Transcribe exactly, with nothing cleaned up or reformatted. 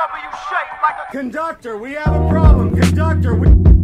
W shaped like a Conductor, we have a problem. Conductor, we...